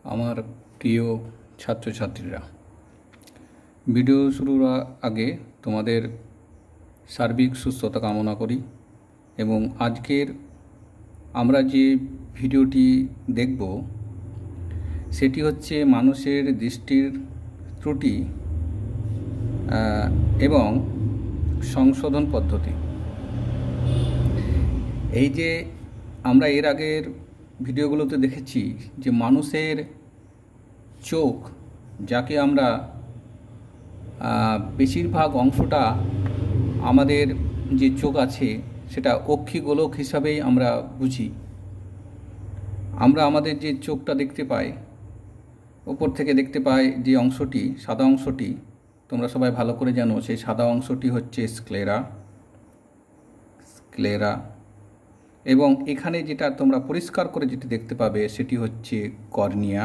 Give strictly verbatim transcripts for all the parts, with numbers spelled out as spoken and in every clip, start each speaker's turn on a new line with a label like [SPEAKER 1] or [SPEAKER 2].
[SPEAKER 1] আমার প্রিয় ছাত্রছাত্রীরা, ভিডিও শুরুর আগে তোমাদের সার্বিক সুস্থতা কামনা করি এবং আজকের আমরা যে ভিডিওটি দেখব সেটি হচ্ছে মানুষের দৃষ্টির ত্রুটি এবং সংশোধন পদ্ধতি। এই যে আমরা এর আগের ভিডিওগুলোতে দেখেছি যে মানুষের চোখ, যাকে আমরা বেশিরভাগ অংশটা আমাদের যে চোখ আছে সেটা অক্ষিগোলক হিসাবেই আমরা বুঝি। আমরা আমাদের যে চোখটা দেখতে পাই, উপর থেকে দেখতে পাই যে অংশটি, সাদা অংশটি, তোমরা সবাই ভালো করে জানো সেই সাদা অংশটি হচ্ছে স্ক্লেরা স্ক্লেরা এবং এখানে যেটা তোমরা পরিষ্কার করে যেটি দেখতে পাবে সেটি হচ্ছে কর্নিয়া।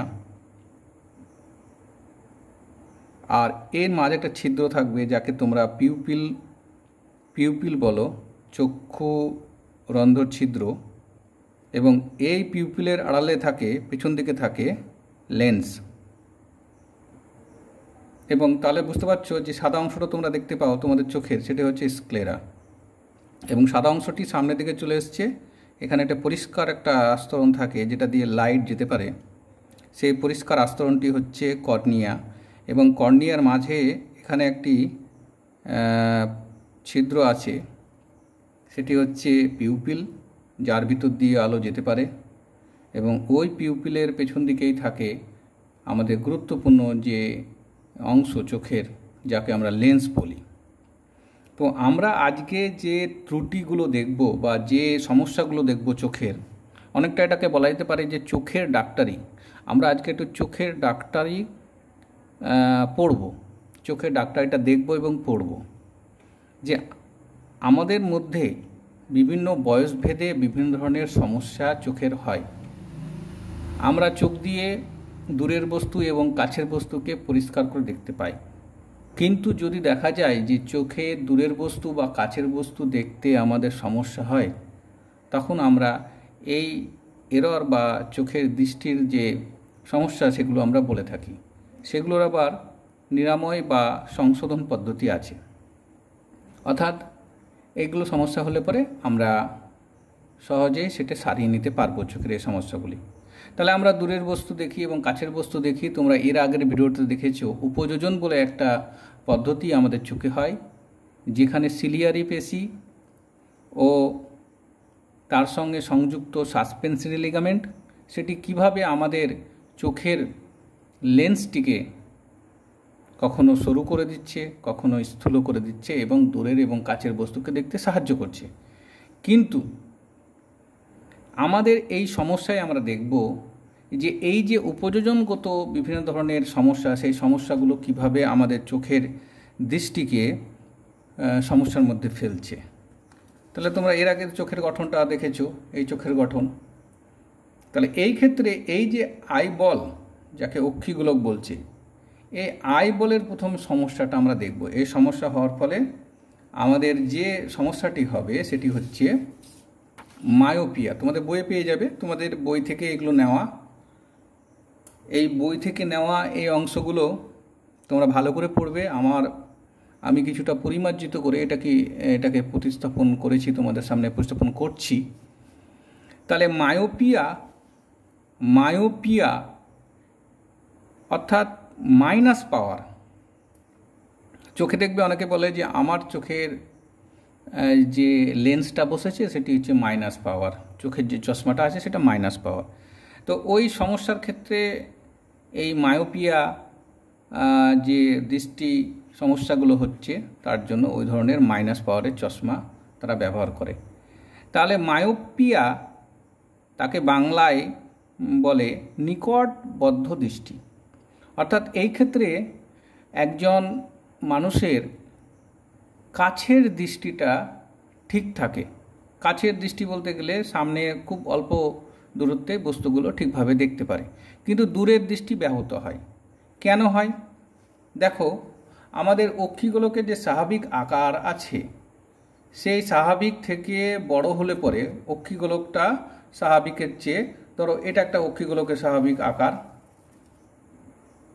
[SPEAKER 1] আর এর মাঝে একটা ছিদ্র থাকবে যাকে তোমরা পিউপিল পিউপিল বলো, চক্ষু রন্ধ্র ছিদ্র। এবং এই পিউপিলের আড়ালে থাকে, পেছন দিকে থাকে লেন্স। এবং তাহলে বুঝতে পারছো যে সাদা অংশটা তোমরা দেখতে পাও তোমাদের চোখের, সেটা হচ্ছে স্ক্লেরা। এবং সাদা অংশটি সামনের দিকে চলে এসছে, এখানে একটা পরিষ্কার একটা আস্তরণ থাকে যেটা দিয়ে লাইট যেতে পারে, সেই পরিষ্কার আস্তরণটি হচ্ছে কর্নিয়া। এবং কর্নিয়ার মাঝে এখানে একটি ছিদ্র আছে, সেটি হচ্ছে পিউপিল, যার ভিতর দিয়ে আলো যেতে পারে। এবং ওই পিউপিলের পেছন দিকেই থাকে আমাদের গুরুত্বপূর্ণ যে অংশ চোখের, যাকে আমরা লেন্স বলি। তো আমরা আজকে যে ত্রুটিগুলো দেখব বা যে সমস্যাগুলো দেখব চোখের, অনেকটা এটাকে বলা যেতে পারে যে চোখের ডাক্তারি। আমরা আজকে একটু চোখের ডাক্তারি পড়ব, চোখের ডাক্তারিটা দেখব এবং পড়ব যে আমাদের মধ্যে বিভিন্ন বয়সভেদে বিভিন্ন ধরনের সমস্যা চোখের হয়। আমরা চোখ দিয়ে দূরের বস্তু এবং কাছের বস্তুকে পরিষ্কার করে দেখতে পাই, কিন্তু যদি দেখা যায় যে চোখে দূরের বস্তু বা কাছের বস্তু দেখতে আমাদের সমস্যা হয়, তখন আমরা এই এরর বা চোখের দৃষ্টির যে সমস্যা সেগুলো আমরা বলে থাকি। সেগুলোর আবার নিরাময় বা সংশোধন পদ্ধতি আছে। অর্থাৎ এইগুলো সমস্যা হলে পরে আমরা সহজেই সেটা সারিয়ে নিতে পারবো চোখের এই সমস্যাগুলি। তাহলে আমরা দূরের বস্তু দেখি এবং কাছের বস্তু দেখি। তোমরা এর আগের ভিডিওতে দেখেছো উপযোজন বলে একটা পদ্ধতি আমাদের চোখে হয়, যেখানে সিলিয়ারি পেশি ও তার সঙ্গে সংযুক্ত সাসপেনসরি লিগামেন্ট সেটি কিভাবে আমাদের চোখের লেন্সটিকে কখনো সরু করে দিচ্ছে, কখনো স্থূল করে দিচ্ছে এবং দূরের এবং কাছের বস্তুকে দেখতে সাহায্য করছে। কিন্তু আমাদের এই সমস্যায় আমরা দেখব যে এই যে উপযোজনগত বিভিন্ন ধরনের সমস্যা, সেই সমস্যাগুলো কিভাবে আমাদের চোখের দৃষ্টিকে সমস্যার মধ্যে ফেলছে। তাহলে তোমরা এর আগের চোখের গঠনটা দেখেছো, এই চোখের গঠন। তাহলে এই ক্ষেত্রে এই যে আইবল, যাকে অক্ষিগোলক বলছে, এই আইবলের প্রথম সমস্যাটা আমরা দেখব। এই সমস্যা হওয়ার ফলে আমাদের যে সমস্যাটি হবে সেটি হচ্ছে মায়োপিয়া। তোমাদের বইয়ে পেয়ে যাবে, তোমাদের বই থেকে এগুলো নেওয়া। এই বই থেকে নেওয়া এই অংশগুলো তোমরা ভালো করে পড়বে। আমার আমি কিছুটা পরিমার্জিত করে এটাকে এটাকে প্রতিস্থাপন করেছি, তোমাদের সামনে উপস্থাপন করছি। তাহলে মায়োপিয়া মায়োপিয়া অর্থাৎ মাইনাস পাওয়ার। চোখে দেখবে অনেকে বলে যে আমার চোখের যে লেন্সটা বসেছে সেটি হচ্ছে মাইনাস পাওয়ার, চোখের যে চশমাটা আছে সেটা মাইনাস পাওয়ার। তো ওই সমস্যার ক্ষেত্রে এই মায়োপিয়া যে দৃষ্টি সমস্যাগুলো হচ্ছে, তার জন্য ওই ধরনের মাইনাস পাওয়ারের চশমা তারা ব্যবহার করে। তাহলে মায়োপিয়া তাকে বাংলায় বলে নিকটবদ্ধ দৃষ্টি। অর্থাৎ এই ক্ষেত্রে একজন মানুষের কাছের দৃষ্টিটা ঠিক থাকে। কাছের দৃষ্টি বলতে গেলে সামনে খুব অল্প দূরত্বে বস্তুগুলো ঠিকভাবে দেখতে পারে, কিন্তু দূরের দৃষ্টি ব্যাহত হয়। কেন হয়? দেখো, আমাদের অক্ষিগোলকের যে স্বাভাবিক আকার আছে, সেই স্বাভাবিক থেকে বড় হলে পরে অক্ষিগোলকটা স্বাভাবিকের চেয়ে, ধরো এটা একটা অক্ষিগোলকের স্বাভাবিক আকার,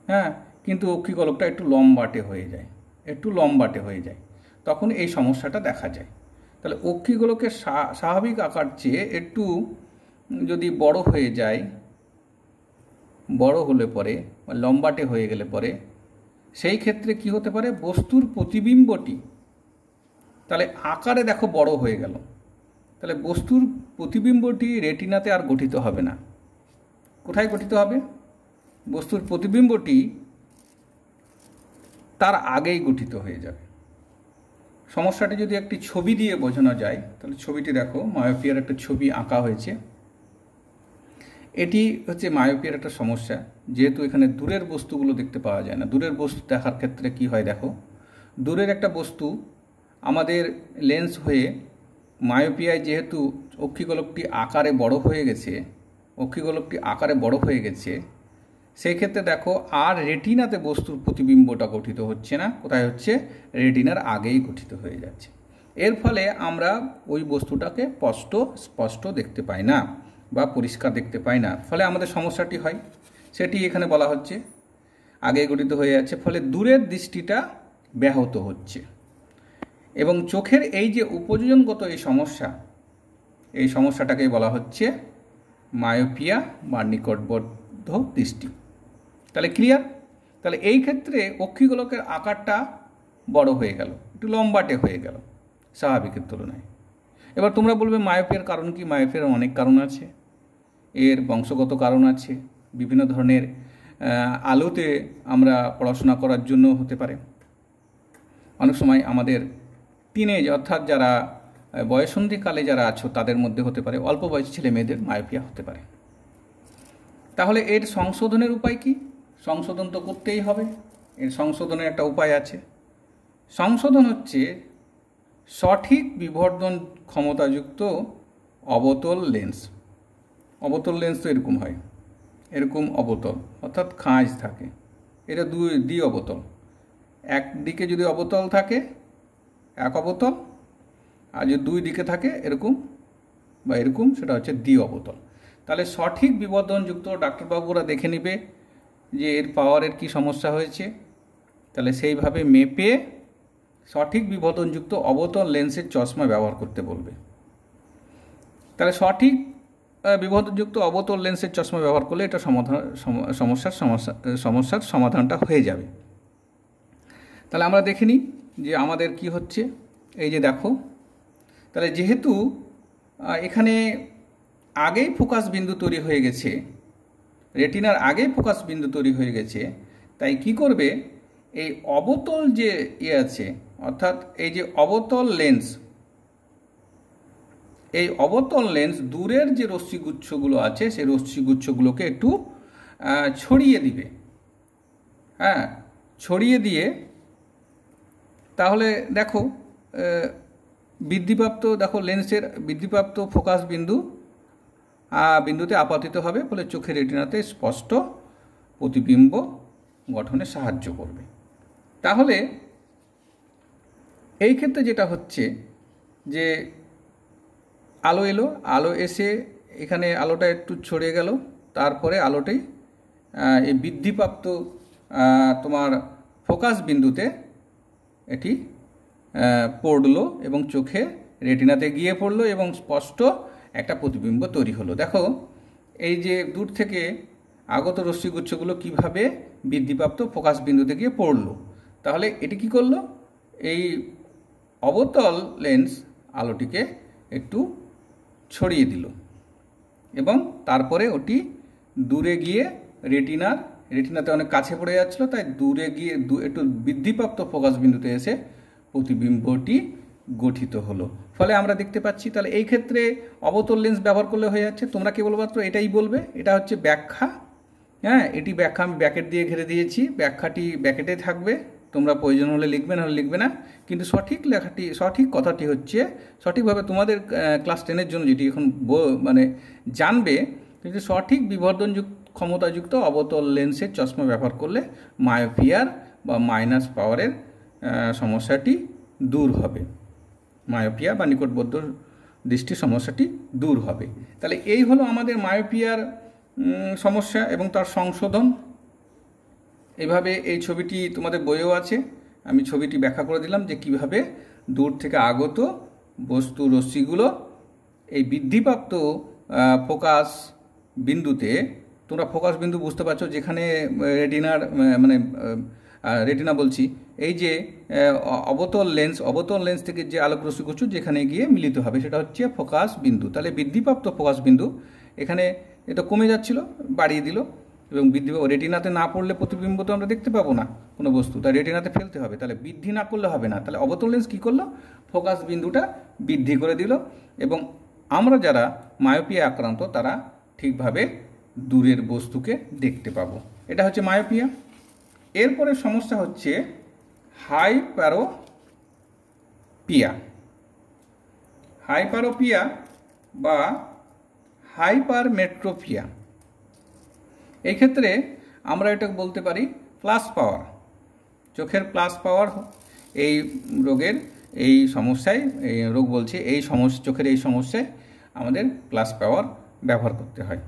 [SPEAKER 1] হ্যাঁ, কিন্তু অক্ষিগোলকটা একটু লম্বাটে হয়ে যায়, একটু লম্বাটে হয়ে যায়, তখন এই সমস্যাটা দেখা যায়। তাহলে অক্ষিগোলকের স্বাভাবিক আকার চেয়ে একটু যদি বড় হয়ে যায়, বড় হলে পরে বা লম্বাটে হয়ে গেলে পরে সেই ক্ষেত্রে কি হতে পারে, বস্তুর প্রতিবিম্বটি তাহলে আকারে দেখো বড় হয়ে গেল, তাহলে বস্তুর প্রতিবিম্বটি রেটিনাতে আর গঠিত হবে না। কোথায় গঠিত হবে? বস্তুর প্রতিবিম্বটি তার আগেই গঠিত হয়ে যাবে। সমস্যাটি যদি একটি ছবি দিয়ে বোঝানো যায়, তাহলে ছবিটি দেখো, মায়োপিয়ার একটা ছবি আঁকা হয়েছে। এটি হচ্ছে মায়োপিয়ার একটা সমস্যা, যেহেতু এখানে দূরের বস্তুগুলো দেখতে পাওয়া যায় না। দূরের বস্তু দেখার ক্ষেত্রে কি হয় দেখো, দূরের একটা বস্তু আমাদের লেন্স হয়ে মায়োপিয়ায় যেহেতু অক্ষিগোলকটি আকারে বড় হয়ে গেছে, অক্ষিগোলকটি আকারে বড় হয়ে গেছে, সেই ক্ষেত্রে দেখো আর রেটিনাতে বস্তুর প্রতিবিম্বটা গঠিত হচ্ছে না। কোথায় হচ্ছে? রেটিনার আগেই গঠিত হয়ে যাচ্ছে। এর ফলে আমরা ওই বস্তুটাকে স্পষ্ট স্পষ্ট দেখতে পাই না বা পরিষ্কার দেখতে পাই না। ফলে আমাদের সমস্যাটি হয়, সেটি এখানে বলা হচ্ছে, আগেই গঠিত হয়ে যাচ্ছে, ফলে দূরের দৃষ্টিটা ব্যাহত হচ্ছে। এবং চোখের এই যে উপযোজনগত এই সমস্যা, এই সমস্যাটাকেই বলা হচ্ছে মায়োপিয়া বা নিকটবদ্ধ দৃষ্টি। তাহলে ক্লিয়ার? তাহলে এই ক্ষেত্রে অক্ষিগোলকের আকারটা বড় হয়ে গেল, একটু লম্বাটে হয়ে গেল স্বাভাবিকের তুলনায়। এবার তোমরা বলবে মায়োপিয়ার কারণ কি? মায়োপিয়ার অনেক কারণ আছে, এর বংশগত কারণ আছে, বিভিন্ন ধরনের আলোতে আমরা পড়াশোনা করার জন্য হতে পারে। অনেক সময় আমাদের টিনেজ অর্থাৎ যারা বয়ঃসন্ধিকালে যারা আছো তাদের মধ্যে হতে পারে, অল্প বয়সী ছেলে মেয়েদের মায়োপিয়া হতে পারে। তাহলে এর সংশোধনের উপায় কি? সংশোধন তো করতেই হবে, এর সংশোধনের একটা উপায় আছে। সংশোধন হচ্ছে সঠিক বিবর্ধন ক্ষমতাযুক্ত অবতল লেন্স। অবতল লেন্স তো এরকম হয়, এরকম অবতল অর্থাৎ খাঁজ থাকে, এটা দুই দ্বি অবতল। একদিকে যদি অবতল থাকে এক অবতল, আর যদি দুই দিকে থাকে এরকম বা এরকম, সেটা হচ্ছে দ্বি অবতল। তাহলে সঠিক বিবর্ধনযুক্ত ডাক্তারবাবুরা দেখে নেবে যে এর পাওয়ারের কি সমস্যা হয়েছে, তাহলে সেইভাবে মেপে সঠিক বিবর্ধনযুক্ত অবতল লেন্সের চশমা ব্যবহার করতে বলবে। তাহলে সঠিক বিবর্ধনযুক্ত অবতল লেন্সের চশমা ব্যবহার করলে এটা সমাধান সমস্যার সমস্যা সমস্যার সমাধানটা হয়ে যাবে। তাহলে আমরা দেখে নিই যে আমাদের কি হচ্ছে। এই যে দেখো, তাহলে যেহেতু এখানে আগেই ফোকাস বিন্দু তৈরি হয়ে গেছে, রেটিনার আগেই ফোকাস বিন্দু তৈরি হয়ে গেছে, তাই কি করবে, এই অবতল যে ইয়ে আছে অর্থাৎ এই যে অবতল লেন্স, এই অবতল লেন্স দূরের যে রশ্মিগুচ্ছগুলো আছে সেই রশ্মিগুচ্ছগুলোকে একটু ছড়িয়ে দিবে। হ্যাঁ, ছড়িয়ে দিয়ে তাহলে দেখো বৃদ্ধিপ্রাপ্ত, দেখো লেন্সের বৃদ্ধিপ্রাপ্ত ফোকাস বিন্দু বিন্দুতে আপাতিত হবে, ফলে চোখের রেটিনাতে স্পষ্ট প্রতিবিম্ব গঠনে সাহায্য করবে। তাহলে এই ক্ষেত্রে যেটা হচ্ছে যে আলো এলো, আলো এসে এখানে আলোটা একটু ছড়িয়ে গেল, তারপরে আলোটাই এই বৃদ্ধিপ্রাপ্ত তোমার ফোকাস বিন্দুতে এটি পড়লো এবং চোখে রেটিনাতে গিয়ে পড়লো এবং স্পষ্ট একটা প্রতিবিম্ব তৈরি হলো। দেখো এই যে দূর থেকে আগত রশ্মিগুচ্ছগুলো কিভাবে বৃদ্ধিপ্রাপ্ত ফোকাস বিন্দুতে গিয়ে পড়লো, তাহলে এটি কি করলো, এই অবতল লেন্স আলোটিকে একটু ছড়িয়ে দিল এবং তারপরে ওটি দূরে গিয়ে রেটিনার রেটিনাতে অনেক কাছে পড়ে যাচ্ছিল, তাই দূরে গিয়ে একটু বৃদ্ধিপ্রাপ্ত ফোকাস বিন্দুতে এসে প্রতিবিম্বটি গঠিত হলো। ফলে আমরা দেখতে পাচ্ছি। তাহলে এই ক্ষেত্রে অবতল লেন্স ব্যবহার করলে হয়ে যাচ্ছে। তোমরা কেবলমাত্র এটাই বলবে, এটা হচ্ছে ব্যাখ্যা। হ্যাঁ, এটি ব্যাখ্যা আমি ব্যাকেট দিয়ে ঘিরে দিয়েছি, ব্যাখ্যাটি ব্যাকেটে থাকবে, তোমরা প্রয়োজন হলে লিখবে, না হলে লিখবে না। কিন্তু সঠিক লেখাটি, সঠিক কথাটি হচ্ছে, সঠিকভাবে তোমাদের ক্লাস টেনের জন্য যেটি এখন মানে জানবে, কিন্তু সঠিক বিবর্ধনযুক্ত ক্ষমতাযুক্ত অবতল লেন্সের চশমা ব্যবহার করলে মায়োপিয়ার বা মাইনাস পাওয়ারের সমস্যাটি দূর হবে, মায়োপিয়া বা নিকটবদ্ধ দৃষ্টি সমস্যাটি দূর হবে। তাহলে এই হলো আমাদের মায়োপিয়ার সমস্যা এবং তার সংশোধন। এইভাবে এই ছবিটি তোমাদের বইয়েও আছে, আমি ছবিটি ব্যাখ্যা করে দিলাম যে কিভাবে দূর থেকে আগত বস্তু রশ্মিগুলো এই বৃদ্ধিপ্রাপ্ত ফোকাস বিন্দুতে, তোমরা ফোকাস বিন্দু বুঝতে পারছো যেখানে রেটিনার মানে রেটিনা বলছি এই যে অবতল লেন্স, অবতল লেন্স থেকে যে আলোক রশ্মিগুচ্ছ যেখানে গিয়ে মিলিত হবে সেটা হচ্ছে ফোকাস বিন্দু। তাহলে বৃদ্ধিপ্রাপ্ত ফোকাস বিন্দু এখানে এটা কমে যাচ্ছিল, বাড়িয়ে দিল, এবং বৃদ্ধি রেটিনাতে না পড়লে প্রতিবিম্ব তো আমরা দেখতে পাবো না কোনো বস্তু, তাই রেটিনাতে ফেলতে হবে। তাহলে বৃদ্ধি না করলে হবে না, তাহলে অবতল লেন্স কী করলো, ফোকাস বিন্দুটা বৃদ্ধি করে দিল, এবং আমরা যারা মায়োপিয়া আক্রান্ত তারা ঠিকভাবে দূরের বস্তুকে দেখতে পাবো। এটা হচ্ছে মায়োপিয়া। এরপরে সমস্যা হচ্ছে হাইপারোপিয়া। হাইপারোপিয়া বা হাইপারমেট্রোপিয়া, এই ক্ষেত্রে আমরা এটা বলতে পারি প্লাস পাওয়ার, চোখের প্লাস পাওয়ার এই রোগের এই সমস্যায়, এই রোগ বলছি এই সমস্যা, চোখের এই সমস্যায় আমাদের প্লাস পাওয়ার ব্যবহার করতে হয়।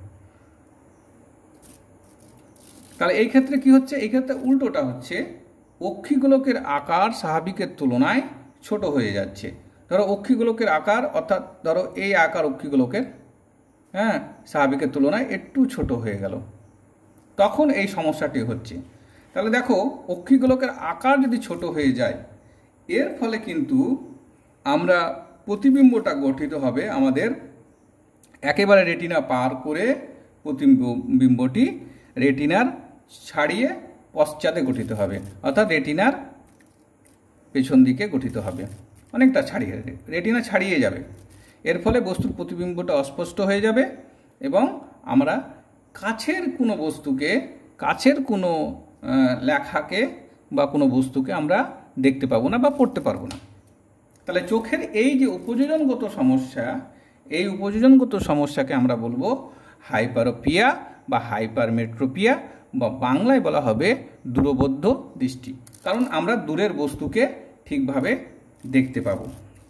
[SPEAKER 1] তাহলে এই ক্ষেত্রে কি হচ্ছে, এই ক্ষেত্রে উল্টোটা হচ্ছে, অক্ষিগোলকের আকার স্বাভাবিকের তুলনায় ছোট হয়ে যাচ্ছে। ধরো অক্ষিগোলকের আকার, অর্থাৎ ধরো এই আকার অক্ষিগোলকের, হ্যাঁ, স্বাভাবিকের তুলনায় একটু ছোট হয়ে গেল, তখন এই সমস্যাটি হচ্ছে। তাহলে দেখো অক্ষিগোলকের আকার যদি ছোট হয়ে যায়, এর ফলে কিন্তু আমরা প্রতিবিম্বটা গঠিত হবে আমাদের একেবারে রেটিনা পার করে, প্রতিবিম্বটি রেটিনার ছাড়িয়ে পশ্চাতে গঠিত হবে, অর্থাৎ রেটিনার পেছন দিকে গঠিত হবে, অনেকটা ছাড়িয়ে, রেটিনা ছাড়িয়ে যাবে। এর ফলে বস্তুর প্রতিবিম্বটা অস্পষ্ট হয়ে যাবে এবং আমরা কাছের কোনো বস্তুকে, কাছের কোনো লেখাকে বা কোনো বস্তুকে আমরা দেখতে পাবো না বা পড়তে পারবো না। তাহলে চোখের এই যে উপযোজনগত সমস্যা, এই উপযোজনগত সমস্যাকে আমরা বলবো হাইপারোপিয়া বা হাইপারমেট্রোপিয়া, বা বাংলায় বলা হবে দূরবদ্ধ দৃষ্টি, কারণ আমরা দূরের বস্তুকে ঠিকভাবে দেখতে পাবো।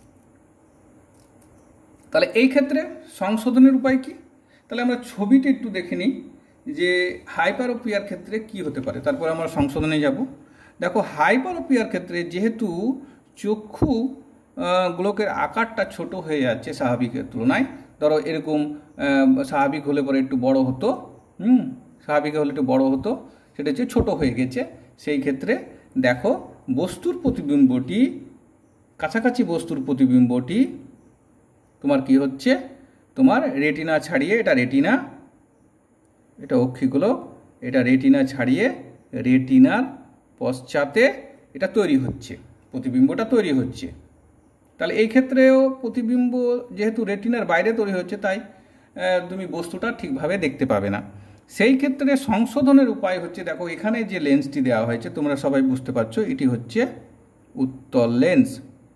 [SPEAKER 1] তাহলে এই ক্ষেত্রে সংশোধনের উপায় কি? তাহলে আমরা ছবিটি একটু দেখে নিই যে হাইপারোপিয়ার ক্ষেত্রে কি হতে পারে, তারপর আমরা সংশোধনে যাব। দেখো হাইপারোপিয়ার ক্ষেত্রে যেহেতু চক্ষু গোলকের আকারটা ছোট হয়ে যাচ্ছে স্বাভাবিকের তুলনায়, ধরো এরকম স্বাভাবিক হলে পরে একটু বড় হতো, হুম স্বাভাবিক হলে একটু বড় হতো, সেটা হচ্ছে ছোটো হয়ে গেছে। সেই ক্ষেত্রে দেখো বস্তুর প্রতিবিম্বটি, কাছাকাছি বস্তুর প্রতিবিম্বটি তোমার কি হচ্ছে, তোমার রেটিনা ছাড়িয়ে, এটা রেটিনা, এটা অক্ষিগোলক, এটা রেটিনা ছাড়িয়ে রেটিনার পশ্চাতে এটা তৈরি হচ্ছে, প্রতিবিম্বটা তৈরি হচ্ছে। তাহলে এই ক্ষেত্রেও প্রতিবিম্ব যেহেতু রেটিনার বাইরে তৈরি হচ্ছে, তাই তুমি বস্তুটা ঠিকভাবে দেখতে পাবে না। সেই ক্ষেত্রে সংশোধনের উপায় হচ্ছে, দেখো এখানে যে লেন্সটি দেওয়া হয়েছে তোমরা সবাই বুঝতে পারছো, এটি হচ্ছে উত্তল লেন্স,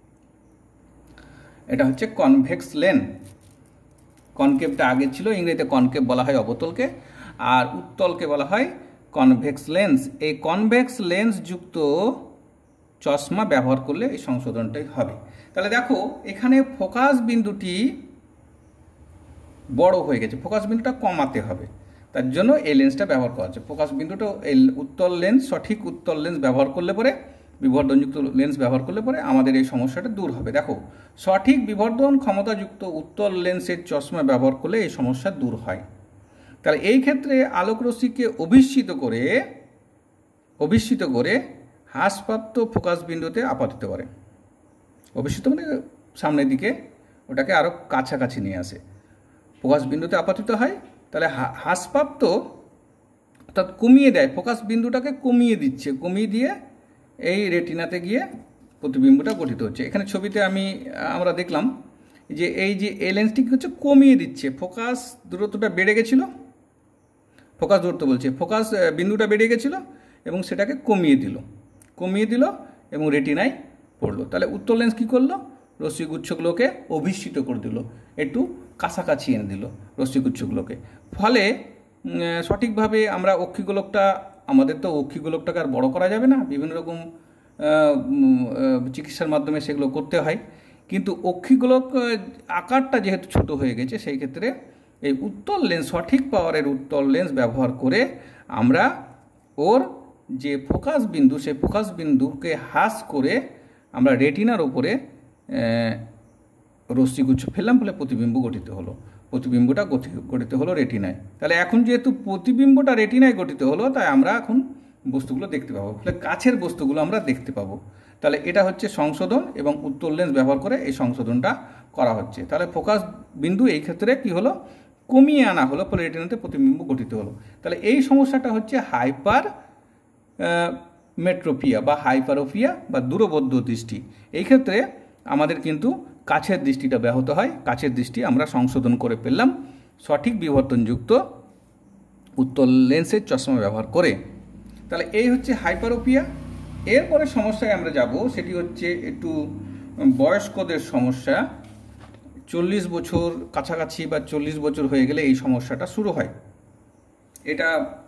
[SPEAKER 1] এটা হচ্ছে কনভেক্স লেন্স। কনকেভটা আগে ছিল, ইংরেজিতে কনকেভ বলা হয় অবতলকে, আর উত্তলকে বলা হয় কনভেক্স লেন্স। এই কনভেক্স লেন্স যুক্ত চশমা ব্যবহার করলে এই সংশোধনটাই হবে। তাহলে দেখো এখানে ফোকাস বিন্দুটি বড় হয়ে গেছে, ফোকাস বিন্দুটা কমাতে হবে, তার জন্য এই লেন্সটা ব্যবহার করা হচ্ছে। ফোকাস বিন্দুটা এই উত্তল লেন্স, সঠিক উত্তল লেন্স ব্যবহার করলে পরে, বিবর্ধনযুক্ত লেন্স ব্যবহার করলে পরে আমাদের এই সমস্যাটা দূর হবে। দেখো সঠিক বিবর্ধন ক্ষমতাযুক্ত উত্তল লেন্সের চশমা ব্যবহার করলে এই সমস্যা দূর হয়। তাহলে এই ক্ষেত্রে আলোক রশ্মিকে অভিষ্ঠিত করে, অভিষ্ঠিত করে হ্রাসপ্রাপ্ত ফোকাস বিন্দুতে আপাতিত করে। অভিষ্ঠিত মানে সামনের দিকে ওটাকে আরও কাছাকাছি নিয়ে আসে, ফোকাস বিন্দুতে আপাতিত হয়। তাহলে হ্রাসপ্রাপ্ত অর্থাৎ কমিয়ে দেয়, ফোকাস বিন্দুটাকে কমিয়ে দিচ্ছে, কমিয়ে দিয়ে এই রেটিনাতে গিয়ে প্রতিবিম্বটা গঠিত হচ্ছে। এখানে ছবিতে আমি আমরা দেখলাম যে এই যে এই লেন্সটি হচ্ছে কমিয়ে দিচ্ছে, ফোকাস দূরত্বটা বেড়ে গেছিলো, ফোকাস দূরত্ব বলছে, ফোকাস বিন্দুটা বেড়ে গেছিলো এবং সেটাকে কমিয়ে দিল, কমিয়ে দিল এবং রেটিনায় পড়লো। তাহলে উত্তল লেন্স কী করলো, রশ্মিগুচ্ছগুলোকে অভিষ্ঠিত করে দিল, একটু কাছাকাছি এনে দিল রশ্মিগুচ্ছগুলোকে। ফলে সঠিকভাবে আমরা অক্ষিগোলকটা, আমাদের তো অক্ষিগোলকটাকে আর বড় করা যাবে না, বিভিন্ন রকম চিকিৎসার মাধ্যমে সেগুলো করতে হয়, কিন্তু অক্ষিগোলক আকারটা যেহেতু ছোট হয়ে গেছে, সেই ক্ষেত্রে এই উত্তল লেন্স, সঠিক পাওয়ারের উত্তল লেন্স ব্যবহার করে আমরা ওর যে ফোকাস বিন্দু, সেই ফোকাস বিন্দুকে হ্রাস করে আমরা রেটিনার উপরে রশ্মিগুচ্ছ ফেললাম, ফলে প্রতিবিম্ব গঠিত হলো। প্রতিবিম্বটা গঠিত হলো রেটিনায়। তাহলে এখন যেহেতু প্রতিবিম্বটা রেটিনায় গঠিত হলো, তাই আমরা এখন বস্তুগুলো দেখতে পাবো, ফলে কাছের বস্তুগুলো আমরা দেখতে পাবো। তাহলে এটা হচ্ছে সংশোধন, এবং উত্তল লেন্স ব্যবহার করে এই সংশোধনটা করা হচ্ছে। তাহলে ফোকাস বিন্দু এই ক্ষেত্রে কি হলো, কমিয়ে আনা হলো, ফলে রেটিনাতে প্রতিবিম্ব গঠিত হলো। তাহলে এই সমস্যাটা হচ্ছে হাইপার মেট্রোপিয়া বা হাইপারোপিয়া বা দূরবদ্ধ দৃষ্টি। এই ক্ষেত্রে আমাদের কিন্তু কাছের দৃষ্টিটা ব্যাহত হয়। কাছের দৃষ্টি আমরা সংশোধন করে ফেললাম সঠিক বিবর্তনযুক্ত উত্তল লেন্সের চশমা ব্যবহার করে। তাহলে এই হচ্ছে হাইপারোপিয়া। এরপরে সমস্যায় আমরা যাব, সেটি হচ্ছে একটু বয়স্কদের সমস্যা। চল্লিশ বছর কাছাকাছি বা চল্লিশ বছর হয়ে গেলে এই সমস্যাটা শুরু হয়। এটা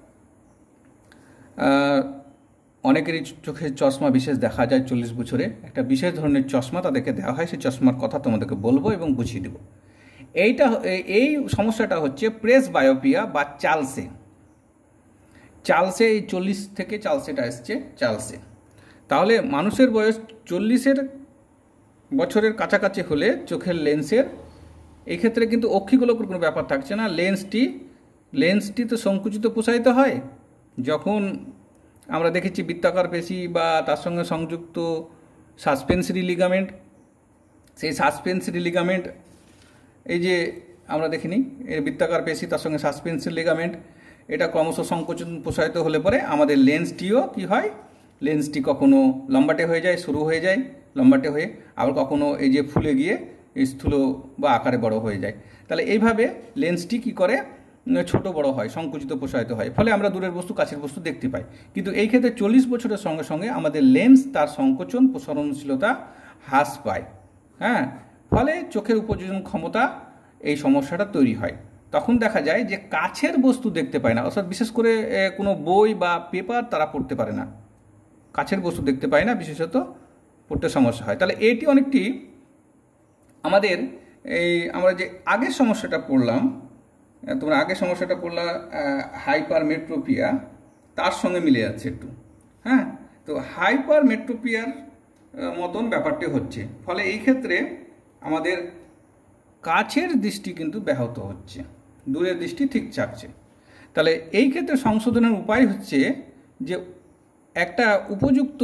[SPEAKER 1] অনেকেরই চোখের চশমা বিশেষ দেখা যায় চল্লিশ বছরে। একটা বিশেষ ধরনের চশমা তাদেরকে দেওয়া হয়, সেই চশমার কথা তোমাদেরকে বলবো এবং বুঝিয়ে দেবো। এইটা এই সমস্যাটা হচ্ছে প্রেস বায়োপিয়া বা চালসে। চালসে এই চল্লিশ থেকে চালসেটা এসছে চালসে। তাহলে মানুষের বয়স চল্লিশের বছরের কাছাকাছি হলে চোখের লেন্সের এই ক্ষেত্রে কিন্তু অক্ষিগোলকের কোনো ব্যাপার থাকছে না। লেন্সটি লেন্সটি তো সংকুচিত প্রসারিত হয়। যখন আমরা দেখেছি বৃত্তাকার পেশি বা তার সঙ্গে সংযুক্ত সাসপেন্সরি লিগামেন্ট, সেই সাসপেন্সরি লিগামেন্ট এই যে আমরা দেখিনি এর বৃত্তাকার পেশি তার সঙ্গে সাসপেন্সরি লিগামেন্ট, এটা ক্রমশ সংকোচন প্রসারিত হলে পরে আমাদের লেন্সটিও কি হয়, লেন্সটি কখনো লম্বাটে হয়ে যায়, শুরু হয়ে যায় লম্বাটে হয়ে, আবার কখনো এই যে ফুলে গিয়ে স্থূল বা আকারে বড় হয়ে যায়। তাহলে এইভাবে লেন্সটি কি করে ছোট বড় হয়, সংকুচিত প্রসারিত হয়, ফলে আমরা দূরের বস্তু কাছের বস্তু দেখতে পাই। কিন্তু এই ক্ষেত্রে চল্লিশ বছরের সঙ্গে সঙ্গে আমাদের লেন্স তার সংকোচন প্রসারণশীলতা হ্রাস পায়। হ্যাঁ, ফলে চোখের উপযোজন ক্ষমতা এই সমস্যাটা তৈরি হয়। তখন দেখা যায় যে কাছের বস্তু দেখতে পায় না, অর্থাৎ বিশেষ করে কোনো বই বা পেপার তারা পড়তে পারে না, কাছের বস্তু দেখতে পায় না, বিশেষত পড়তে সমস্যা হয়। তাহলে এটি অনেকটি আমাদের এই আমরা যে আগের সমস্যাটা পড়লাম, তোমরা আগের সমস্যাটা পড়লা হাইপার মেট্রোপিয়া, তার সঙ্গে মিলে যাচ্ছে একটু। হ্যাঁ, তো হাইপার মেট্রোপিয়ার মতন ব্যাপারটি হচ্ছে, ফলে এই ক্ষেত্রে আমাদের কাছের দৃষ্টি কিন্তু ব্যাহত হচ্ছে, দূরের দৃষ্টি ঠিক থাকছে। তাহলে এই ক্ষেত্রে সংশোধনের উপায় হচ্ছে যে একটা উপযুক্ত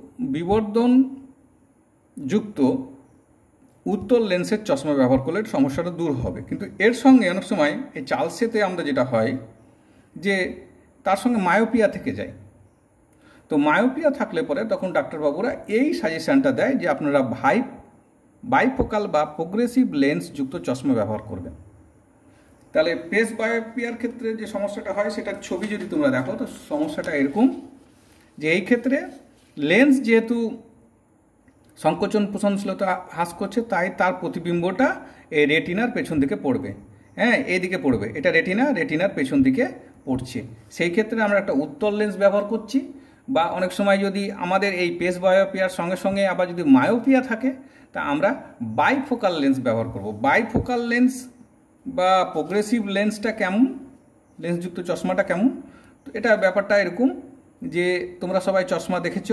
[SPEAKER 1] বিবর্ধনযুক্ত উত্তল লেন্সের চশমা ব্যবহার করলে সমস্যাটা দূর হবে। কিন্তু এর সঙ্গে অনেক সময় এই চালসেতে আমরা যেটা হয় যে তার সঙ্গে মায়োপিয়া থেকে যায়। তো মায়োপিয়া থাকলে পরে তখন ডাক্তারবাবুরা এই সাজেশানটা দেয় যে আপনারা ভাই বাইফোকাল বা প্রোগ্রেসিভ লেন্স যুক্ত চশমা ব্যবহার করবেন। তাহলে প্রেস বায়োপিয়ার ক্ষেত্রে যে সমস্যাটা হয় সেটার ছবি যদি তোমরা দেখো, তো সমস্যাটা এরকম যে এই ক্ষেত্রে লেন্স যেহেতু সংকোচন প্রসারণশীলতা হ্রাস করছে, তাই তার প্রতিবিম্বটা এই রেটিনার পেছন দিকে পড়বে। হ্যাঁ, এই দিকে পড়বে, এটা রেটিনা, রেটিনার পেছন দিকে পড়ছে। সেই ক্ষেত্রে আমরা একটা উত্তল লেন্স ব্যবহার করছি, বা অনেক সময় যদি আমাদের এই প্রেস বায়োপিয়ার সঙ্গে সঙ্গে আবার যদি মায়োপিয়া থাকে, তা আমরা বাইফোকাল লেন্স ব্যবহার করব। বাইফোকাল লেন্স বা প্রোগ্রেসিভ লেন্সটা কেমন, লেন্সযুক্ত চশমাটা কেমন, তো এটা ব্যাপারটা এরকম যে তোমরা সবাই চশমা দেখেছ,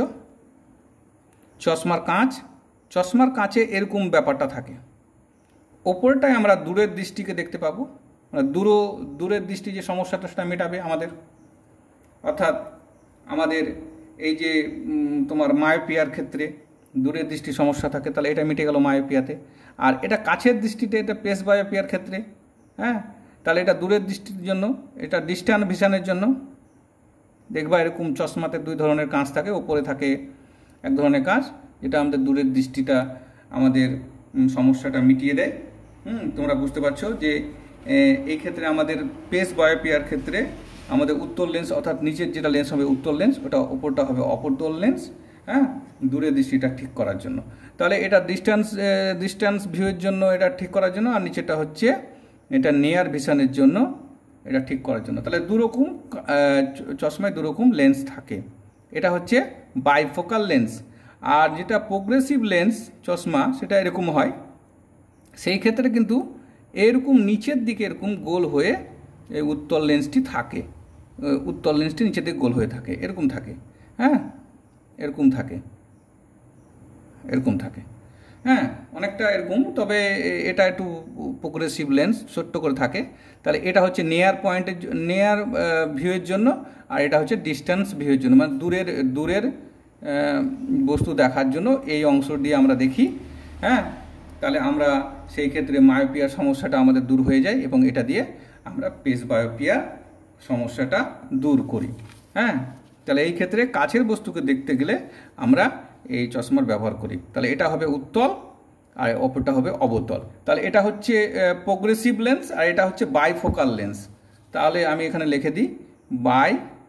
[SPEAKER 1] চশমার কাঁচ, চশমার কাঁচে এরকম ব্যাপারটা থাকে। ওপরটায় আমরা দূরের দৃষ্টিকে দেখতে পাবো, দূর দূরের দৃষ্টি যে সমস্যাটা সেটা মেটাবে আমাদের, অর্থাৎ আমাদের এই যে তোমার মায়োপিয়ার ক্ষেত্রে দূরের দৃষ্টি সমস্যা থাকে, তাহলে এটা মিটে গেল মায়োপিয়াতে। আর এটা কাছের দৃষ্টিতে, এটা প্রেস বায়োপিয়ার ক্ষেত্রে, হ্যাঁ, তাহলে এটা দূরের দৃষ্টির জন্য, এটা ডিস্ট্যান্স ভিশনের জন্য দেখবা এরকম চশমাতে দুই ধরনের কাঁচ থাকে, ওপরে থাকে এক ধরনের কাঁচ, যেটা আমাদের দূরের দৃষ্টিটা আমাদের সমস্যাটা মিটিয়ে দেয়। হুম, তোমরা বুঝতে পারছো যে এই ক্ষেত্রে আমাদের প্রেস বায়োপিয়ার ক্ষেত্রে আমাদের উত্তল লেন্স, অর্থাৎ নিচের যেটা লেন্স হবে উত্তল লেন্স, ওটা ওপরটা হবে অপরতল লেন্স। হ্যাঁ, দূরের দৃষ্টিটা ঠিক করার জন্য। তাহলে এটা ডিস্ট্যান্স ডিস্ট্যান্স ভিউয়ের জন্য এটা ঠিক করার জন্য, আর নিচেটা হচ্ছে এটা নিয়ার ভিশনের জন্য, এটা ঠিক করার জন্য। তাহলে দুরকম চশমায় দুরকম লেন্স থাকে। এটা হচ্ছে বাইফোকাল লেন্স। আর যেটা প্রোগ্রেসিভ লেন্স চশমা সেটা এরকম হয়, সেই ক্ষেত্রে কিন্তু এরকম নিচের দিকে এরকম গোল হয়ে এই উত্তল লেন্সটি থাকে। উত্তল লেন্সটি নিচের দিকে গোল হয়ে থাকে, এরকম থাকে, হ্যাঁ এরকম থাকে, এরকম থাকে, হ্যাঁ অনেকটা এরকম, তবে এটা একটু প্রোগ্রেসিভ লেন্স ছোট্ট করে থাকে। তাহলে এটা হচ্ছে নিয়ার পয়েন্টের নিয়ার ভিউয়ের জন্য, আর এটা হচ্ছে ডিস্টেন্স ভিউয়ের জন্য, মানে দূরের দূরের বস্তু দেখার জন্য এই অংশ দিয়ে আমরা দেখি, হ্যাঁ। তাহলে আমরা সেই ক্ষেত্রে মায়োপিয়ার সমস্যাটা আমাদের দূর হয়ে যায় এবং এটা দিয়ে আমরা প্রেসবায়োপিয়ার সমস্যাটা দূর করি, হ্যাঁ। তাহলে এই ক্ষেত্রে কাছের বস্তুকে দেখতে গেলে আমরা এই চশমার ব্যবহার করি। তাহলে এটা হবে উত্তল আর অপরটা হবে অবতল। তাহলে এটা হচ্ছে প্রোগ্রেসিভ লেন্স আর এটা হচ্ছে বাইফোকাল লেন্স। তাহলে আমি এখানে লিখে দিই বাই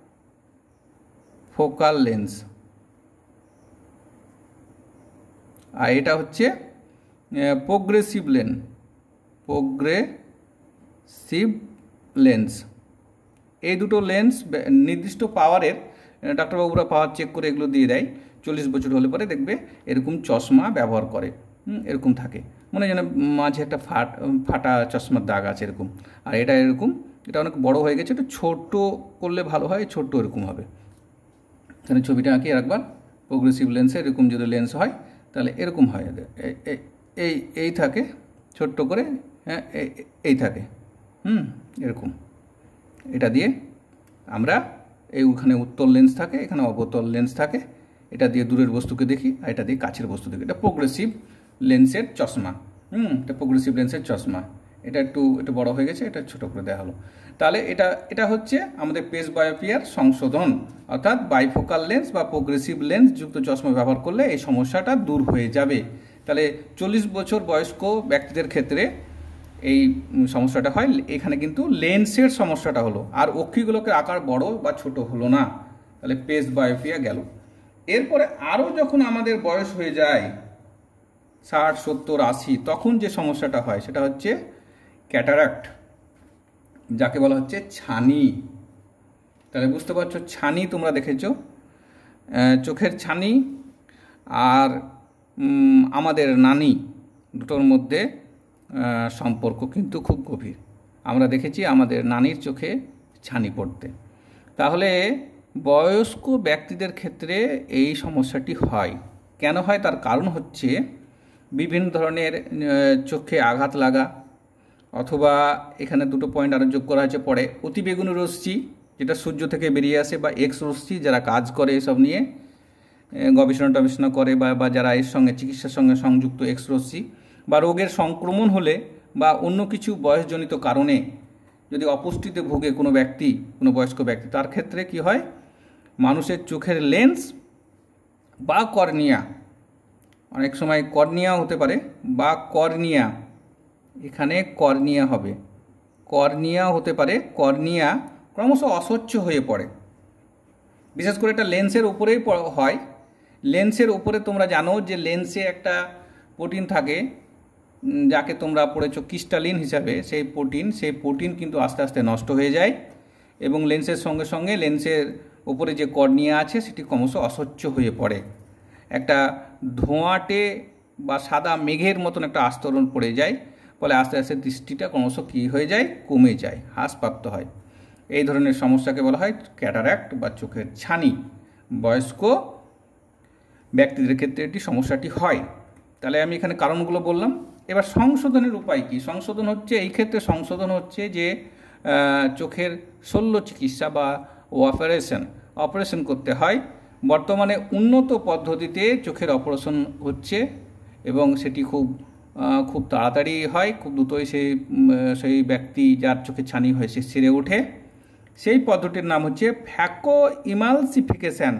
[SPEAKER 1] ফোকাল লেন্স, আর এটা হচ্ছে প্রোগ্রেসিভ লেন্স, প্রোগ্রেসিভ লেন্স। এই দুটো লেন্স নির্দিষ্ট পাওয়ারের, ডাক্তারবাবুরা পাওয়ার চেক করে এগুলো দিয়ে দেয়, চল্লিশ বছর হলে পরে দেখবে এরকম চশমা ব্যবহার করে, এরকম থাকে, মনে যেন মাঝে একটা ফাট ফাটা চশমার দাগ আছে এরকম। আর এটা এরকম, এটা অনেক বড় হয়ে গেছে, একটু ছোট করলে ভালো হয়, ছোট্ট এরকম হবে। তাহলে ছবিটা আঁকি একবার, প্রোগ্রেসিভ লেন্সে এরকম যদি লেন্স হয় তাহলে এরকম হয়, এই এই থাকে ছোট্ট করে, হ্যাঁ এই থাকে, হুম এরকম। এটা দিয়ে আমরা এইখানে উত্তল লেন্স থাকে, এখানে অবতল লেন্স থাকে, এটা দিয়ে দূরের বস্তুকে দেখি আর এটা দিয়ে কাছের বস্তু দেখি। এটা প্রোগ্রেসিভ লেন্সের চশমা, হুম এটা প্রোগ্রেসিভ লেন্সের চশমা। এটা একটু একটু বড় হয়ে গেছে, এটা ছোট করে দেওয়া হলো। তাহলে এটা এটা হচ্ছে আমাদের প্রেসবায়োপিয়ার সংশোধন, অর্থাৎ বাইফোকাল লেন্স বা প্রোগ্রেসিভ লেন্স যুক্ত চশমা ব্যবহার করলে এই সমস্যাটা দূর হয়ে যাবে। তাহলে চল্লিশ বছর বয়স্ক ব্যক্তিদের ক্ষেত্রে এই সমস্যাটা হয়। এখানে কিন্তু লেন্সের সমস্যাটা হলো, আর অক্ষিগুলোকে আকার বড় বা ছোট হলো না। তাহলে প্রেসবায়োপিয়া গেল। এরপরে আরও যখন আমাদের বয়স হয়ে যায় ষাট সত্তর আশি, তখন যে সমস্যাটা হয় সেটা হচ্ছে ক্যাটারাক্ট, যাকে বলা হচ্ছে ছানি। তাহলে বুঝতে পারছো, ছানি তোমরা দেখেছো, চোখের ছানি আর আমাদের নানি দুটোর মধ্যে সম্পর্ক কিন্তু খুব গভীর। আমরা দেখেছি আমাদের নানির চোখে ছানি পড়তে। তাহলে বয়স্ক ব্যক্তিদের ক্ষেত্রে এই সমস্যাটি হয়। কেন হয় তার কারণ হচ্ছে বিভিন্ন ধরনের চোখে আঘাত লাগা, অথবা এখানে দুটো পয়েন্ট আরও যোগ করা হয়েছে পরে, অতিবেগুনি রশ্মি যেটা সূর্য থেকে বেরিয়ে আসে, বা এক্স রশ্মি, যারা কাজ করে এসব নিয়ে গবেষণা টবেষণা করে বা বা যারা এর সঙ্গে চিকিৎসার সঙ্গে সংযুক্ত, এক্স রশ্মি, বা রোগের সংক্রমণ হলে বা অন্য কিছু বয়সজনিত কারণে যদি অপুষ্টিতে ভোগে কোনো ব্যক্তি, কোনো বয়স্ক ব্যক্তি, তার ক্ষেত্রে কি হয়, মানুষের চোখের লেন্স বা কর্নিয়া, অনেক সময় কর্নিয়াও হতে পারে, বা কর্নিয়া, এখানে কর্নিয়া হবে, কর্নিয়া হতে পারে, কর্নিয়া ক্রমশ অস্বচ্ছ হয়ে পড়ে। বিশেষ করে এটা লেন্সের উপরেই হয়। লেন্সের উপরে তোমরা জানো যে লেন্সে একটা প্রোটিন থাকে, যাকে তোমরা পড়েছো ক্রিস্টালিন হিসাবে, সেই প্রোটিন সেই প্রোটিন কিন্তু আস্তে আস্তে নষ্ট হয়ে যায় এবং লেন্সের সঙ্গে সঙ্গে লেন্সের উপরে যে কর্নিয়া আছে সেটি ক্রমশ অস্বচ্ছ হয়ে পড়ে। একটা ধোঁয়াটে বা সাদা মেঘের মতন একটা আস্তরণ পড়ে যায়, ফলে আস্তে আস্তে দৃষ্টিটা ক্রমশ কী হয়ে যায়, কমে যায়, হ্রাসপ্রাপ্ত হয়। এই ধরনের সমস্যাকে বলা হয় ক্যাটারাক্ট বা চোখের ছানি। বয়স্ক ব্যক্তিদের ক্ষেত্রে এটি সমস্যাটি হয়। তাহলে আমি এখানে কারণগুলো বললাম। এবার সংশোধনের উপায় কি? সংশোধন হচ্ছে, এই ক্ষেত্রে সংশোধন হচ্ছে যে চোখের শল্য চিকিৎসা বা অপারেশন অপারেশন করতে হয়। বর্তমানে উন্নত পদ্ধতিতে চোখের অপারেশন হচ্ছে এবং সেটি খুব খুব তাড়াতাড়ি হয়, খুব দ্রুতই সেই সেই ব্যক্তি যার চোখে ছানি হয় সে সেরে ওঠে। সেই পদ্ধতির নাম হচ্ছে ফ্যাকো ইমালসিফিকেশান।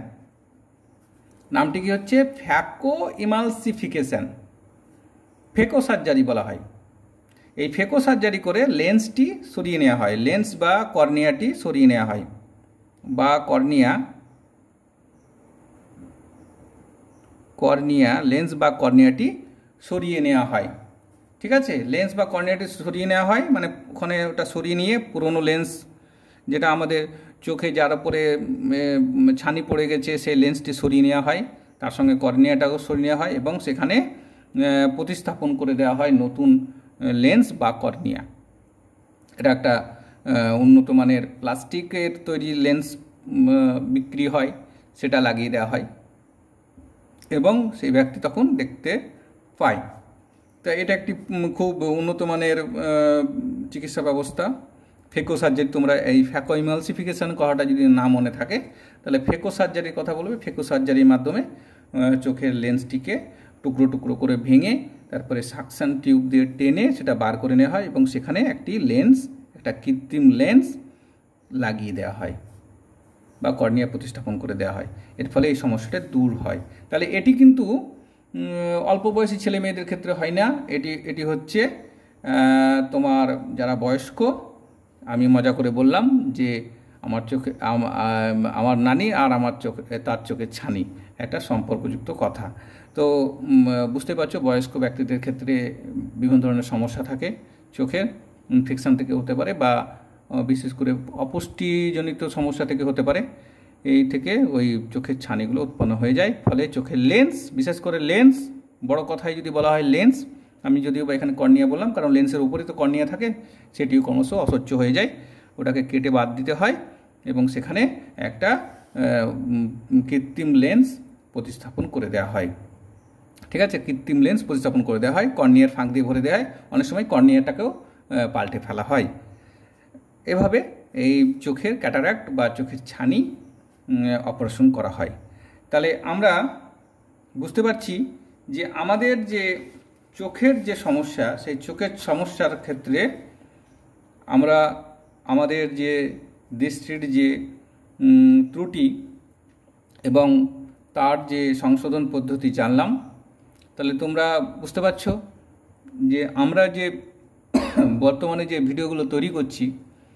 [SPEAKER 1] নামটি কি হচ্ছে? ফ্যাকো ইমালসিফিকেশান, ফেকো সার্জারি বলা হয়। এই ফেকো সার্জারি করে লেন্সটি সরিয়ে নেওয়া হয়, লেন্স বা কর্নিয়াটি সরিয়ে নেওয়া হয়, বা কর্নিয়া কর্নিয়া লেন্স বা কর্নিয়াটি সরিয়ে নেওয়া হয়। ঠিক আছে, লেন্স বা কর্নিয়াটি সরিয়ে নেওয়া হয়, মানে ওখানে ওটা সরিয়ে নিয়ে পুরনো লেন্স যেটা আমাদের চোখে যার উপরে ছানি পড়ে গেছে সেই লেন্সটি সরিয়ে নেওয়া হয়, তার সঙ্গে কর্নিয়াটাও সরিয়ে নেওয়া হয় এবং সেখানে প্রতিস্থাপন করে দেওয়া হয় নতুন লেন্স বা কর্নিয়া। এটা একটা উন্নত মানের প্লাস্টিকের তৈরি লেন্স বিক্রি হয়, সেটা লাগিয়ে দেওয়া হয় এবং সেই ব্যক্তি তখন দেখতে পায়। তো এটা একটি খুব উন্নত মানের চিকিৎসা ব্যবস্থা। ফেকো সার্জারি, তোমরা এই ফ্যাকো ইমালসিফিকেশন কথাটা যদি না মনে থাকে তাহলে ফেকো সার্জারির কথা বলবে। ফেকো সার্জারির মাধ্যমে চোখের লেন্সটিকে টুকরো টুকরো করে ভেঙে তারপরে সাকশন টিউব দিয়ে টেনে সেটা বার করে নেওয়া হয় এবং সেখানে একটি লেন্স, একটা কৃত্রিম লেন্স লাগিয়ে দেওয়া হয় বা কর্নিয়া প্রতিস্থাপন করে দেওয়া হয়। এর ফলে এই সমস্যাটা দূর হয়। তাহলে এটি কিন্তু অল্প বয়সী ছেলে মেয়েদের ক্ষেত্রে হয় না, এটি এটি হচ্ছে তোমার যারা বয়স্ক। আমি মজা করে বললাম যে আমার চোখে আমার নানি আর আমার চোখে তার চোখের ছানি, একটা সম্পর্কযুক্ত কথা। তো বুঝতে পারছো বয়স্ক ব্যক্তিদের ক্ষেত্রে বিভিন্ন ধরনের সমস্যা থাকে, চোখের ইনফেকশান থেকে হতে পারে বা বিশেষ করে অপুষ্টিজনিত সমস্যা থেকে হতে পারে। এই থেকে ওই চোখের ছানিগুলো উৎপন্ন হয়ে যায়। ফলে চোখের লেন্স, বিশেষ করে লেন্স, বড় কথায় যদি বলা হয় লেন্স, আমি যদিও বা এখানে কর্নিয়া বললাম কারণ লেন্সের উপরে তো কর্নিয়া থাকে, সেটিও ক্রমশ অসহ্য হয়ে যায়, ওটাকে কেটে বাদ দিতে হয় এবং সেখানে একটা কৃত্রিম লেন্স প্রতিস্থাপন করে দেওয়া হয়। ঠিক আছে, কৃত্রিম লেন্স প্রতিস্থাপন করে দেওয়া হয়, কর্নিয়ার ফাঁক দিয়ে ভরে দেওয়া হয়, অনেক সময় কর্নিয়াটাকেও পাল্টে ফেলা হয়। এভাবে এই চোখের ক্যাটারাক্ট বা চোখের ছানি অপারেশন করা হয়। তাহলে আমরা বুঝতে পারছি যে আমাদের যে চোখের যে সমস্যা, সেই চোখের সমস্যার ক্ষেত্রে আমরা আমাদের যে দৃষ্টির যে ত্রুটি এবং তার যে সংশোধন পদ্ধতি জানলাম। তাহলে তোমরা বুঝতে পারছো যে আমরা যে বর্তমানে যে ভিডিওগুলো তৈরি করছি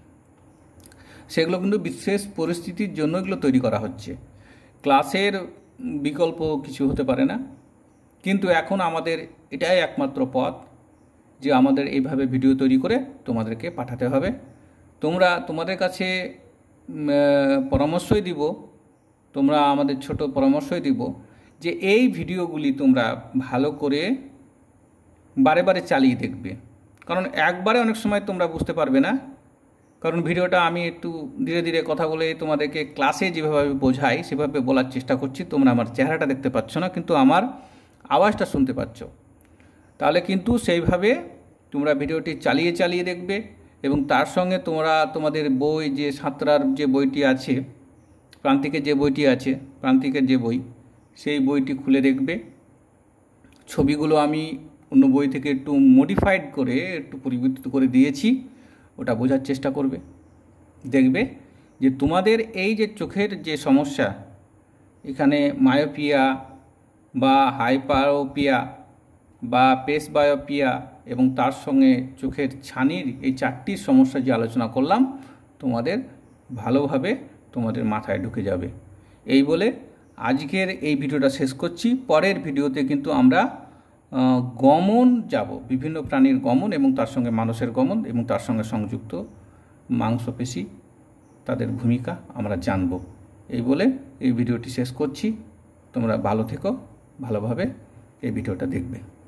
[SPEAKER 1] সেগুলো কিন্তু বিশেষ পরিস্থিতির জন্য এগুলো তৈরি করা হচ্ছে। ক্লাসের বিকল্প কিছু হতে পারে না, কিন্তু এখন আমাদের এটাই একমাত্র পথ যে আমাদের এইভাবে ভিডিও তৈরি করে তোমাদেরকে পাঠাতে হবে। তোমরা তোমাদের কাছে পরামর্শই দিব, তোমরা আমাদের ছোট পরামর্শই দিব যে এই ভিডিওগুলি তোমরা ভালো করে বারে বারে চালিয়ে দেখবে, কারণ একবারে অনেক সময় তোমরা বুঝতে পারবে না। কারণ ভিডিওটা আমি একটু ধীরে ধীরে কথা বলে তোমাদেরকে ক্লাসে যেভাবে বোঝাই সেভাবে বলার চেষ্টা করছি। তোমরা আমার চেহারাটা দেখতে পাচ্ছ না, কিন্তু আমার আওয়াজটা শুনতে পাচ্ছ। তাহলে কিন্তু সেইভাবে তোমরা ভিডিওটি চালিয়ে চালিয়ে দেখবে এবং তার সঙ্গে তোমরা তোমাদের বই, যে সাঁতরার যে বইটি আছে, প্রান্তিকের যে বইটি আছে, প্রান্তিকের যে বই, সেই বইটি খুলে দেখবে। ছবিগুলো আমি অন্য বই থেকে একটু মডিফাইড করে একটু পরিবর্তিত করে দিয়েছি, ওটা বোঝার চেষ্টা করবে। দেখবে যে তোমাদের এই যে চোখের যে সমস্যা, এখানে মায়োপিয়া বা হাইপারোপিয়া বা পেসবায়োপিয়া এবং তার সঙ্গে চোখের ছানির এই চারটি সমস্যা যে আলোচনা করলাম তোমাদের ভালোভাবে তোমাদের মাথায় ঢুকে যাবে। এই বলে আজকের এই ভিডিওটা শেষ করছি। পরের ভিডিওতে কিন্তু আমরা গমন যাব, বিভিন্ন প্রাণীর গমন এবং তার সঙ্গে মানুষের গমন এবং তার সঙ্গে সংযুক্ত মাংসপেশি, তাদের ভূমিকা আমরা জানব। এই বলে এই ভিডিওটি শেষ করছি। তোমরা ভালো থেকো, ভালোভাবে এই ভিডিওটা দেখবে।